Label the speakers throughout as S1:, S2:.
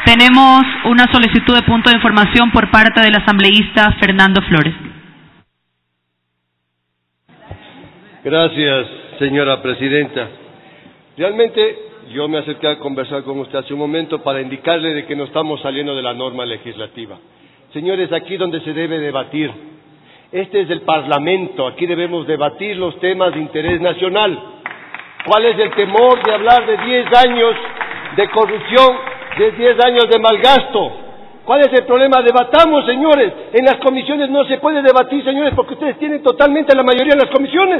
S1: Tenemos una solicitud de punto de información por parte del asambleísta Fernando Flores.
S2: Gracias, señora presidenta. Realmente yo me acerqué a conversar con usted hace un momento para indicarle de que no estamos saliendo de la norma legislativa. Señores, aquí donde se debe debatir. Este es el Parlamento, aquí debemos debatir los temas de interés nacional. ¿Cuál es el temor de hablar de 10 años de corrupción, de 10 años de malgasto? ¿Cuál es el problema? Debatamos, señores. En las comisiones no se puede debatir, señores, porque ustedes tienen totalmente la mayoría en las comisiones.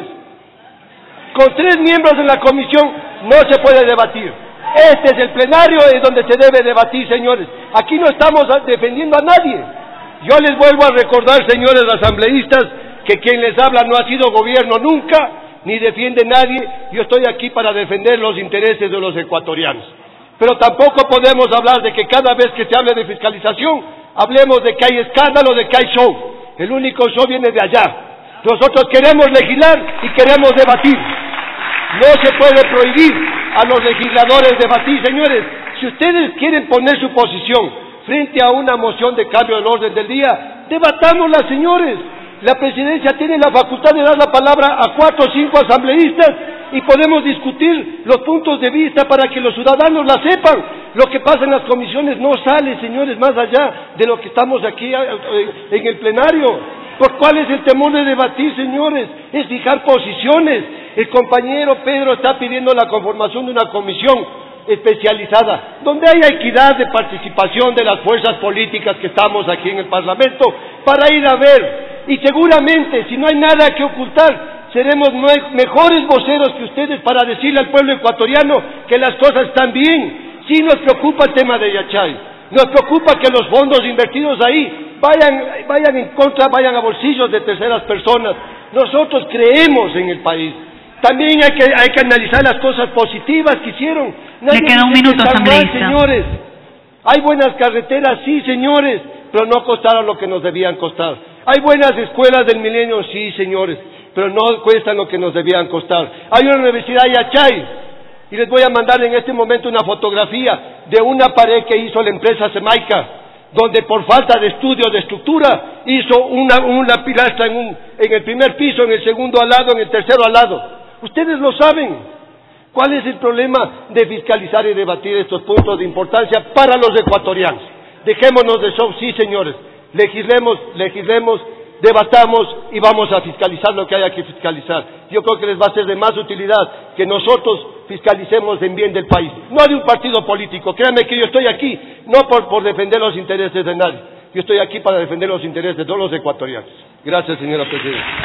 S2: Con 3 miembros en la comisión no se puede debatir. Este es el plenario, es donde se debe debatir, señores. Aquí no estamos defendiendo a nadie. Yo les vuelvo a recordar, señores asambleístas, que quien les habla no ha sido gobierno nunca, ni defiende a nadie. Yo estoy aquí para defender los intereses de los ecuatorianos. Pero tampoco podemos hablar de que cada vez que se hable de fiscalización, hablemos de que hay escándalo, de que hay show. El único show viene de allá. Nosotros queremos legislar y queremos debatir. No se puede prohibir a los legisladores debatir, señores. Si ustedes quieren poner su posición frente a una moción de cambio del orden del día, debatámosla, señores. La presidencia tiene la facultad de dar la palabra a 4 o 5 asambleístas y podemos discutir los puntos de vista para que los ciudadanos la sepan. Lo que pasa en las comisiones no sale, señores, más allá de lo que estamos aquí en el plenario. ¿Por cuál es el temor de debatir, señores? Es fijar posiciones. El compañero Pedro está pidiendo la conformación de una comisión especializada, donde haya equidad de participación de las fuerzas políticas que estamos aquí en el Parlamento, para ir a ver. Y seguramente, si no hay nada que ocultar, seremos mejores voceros que ustedes para decirle al pueblo ecuatoriano que las cosas están bien. Sí nos preocupa el tema de Yachay, nos preocupa que los fondos invertidos ahí vayan en contra, vayan a bolsillos de terceras personas. Nosotros creemos en el país. También hay que analizar las cosas positivas que hicieron.
S1: Le queda un minuto, asambleísta.
S2: Señores, hay buenas carreteras, sí, señores, pero no costaron lo que nos debían costar. Hay buenas escuelas del milenio, sí, señores, pero no cuestan lo que nos debían costar. Hay una universidad Yachay, y les voy a mandar en este momento una fotografía de una pared que hizo la empresa Semaica, donde por falta de estudio de estructura hizo una pilastra en el primer piso, en el segundo al lado, en el tercero al lado. Ustedes lo saben. ¿Cuál es el problema de fiscalizar y debatir estos puntos de importancia para los ecuatorianos? Dejémonos de show, sí, señores. Legislemos, debatamos y vamos a fiscalizar lo que haya que fiscalizar. Yo creo que les va a ser de más utilidad que nosotros fiscalicemos en bien del país, no de un partido político. Créanme que yo estoy aquí no por defender los intereses de nadie. Yo estoy aquí para defender los intereses de todos los ecuatorianos. Gracias, señora presidenta.